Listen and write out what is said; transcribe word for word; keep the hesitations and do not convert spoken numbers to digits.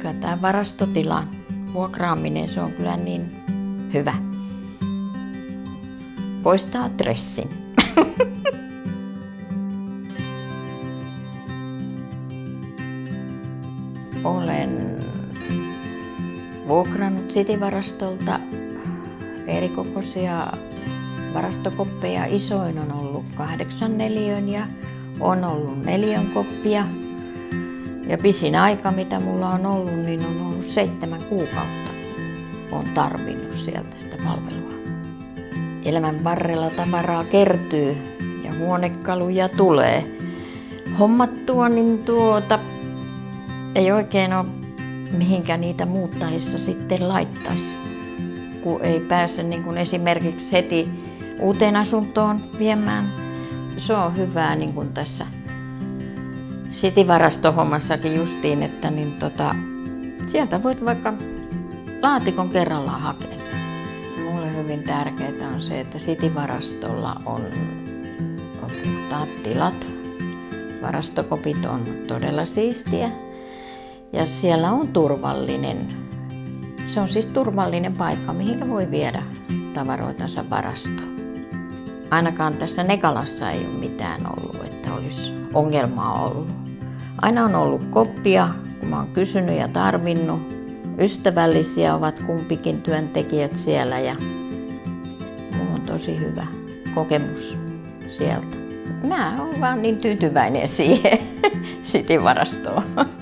Kyllä tämä varastotilan vuokraaminen, se on kyllä niin hyvä. Poistaa stressin. Olen vuokrannut Cityvarastolta erikokoisia varastokoppeja. Isoin on ollut kahdeksan neliön ja on ollut neljän koppia. Ja pisin aika, mitä mulla on ollut, niin on ollut seitsemän kuukautta. Olen tarvinnut sieltä sitä palvelua. Elämän varrella tavaraa kertyy ja huonekaluja tulee hommattua, niin tuota ei oikein ole mihinkä niitä muuttaessa sitten laittaisi, kun ei pääse niin kuin esimerkiksi heti uuteen asuntoon viemään. Se on hyvää niin kuin tässä Cityvarastohommassakin justiin, että niin tota, sieltä voit vaikka laatikon kerrallaan hakea. Mulle hyvin tärkeää on se, että Cityvarastolla on, on puhtaat tilat. Varastokopit on todella siistiä ja siellä on turvallinen. Se on siis turvallinen paikka, mihin voi viedä tavaroitansa varastoon. Ainakaan tässä Nekalassa ei ole mitään ollut, että olisi ongelmaa ollut. Aina on ollut koppia, kun mä oon kysynyt ja tarvinnut. Ystävällisiä ovat kumpikin työntekijät siellä ja mulla on tosi hyvä kokemus sieltä. Mä oon vaan niin tyytyväinen siihen Cityvarastoon.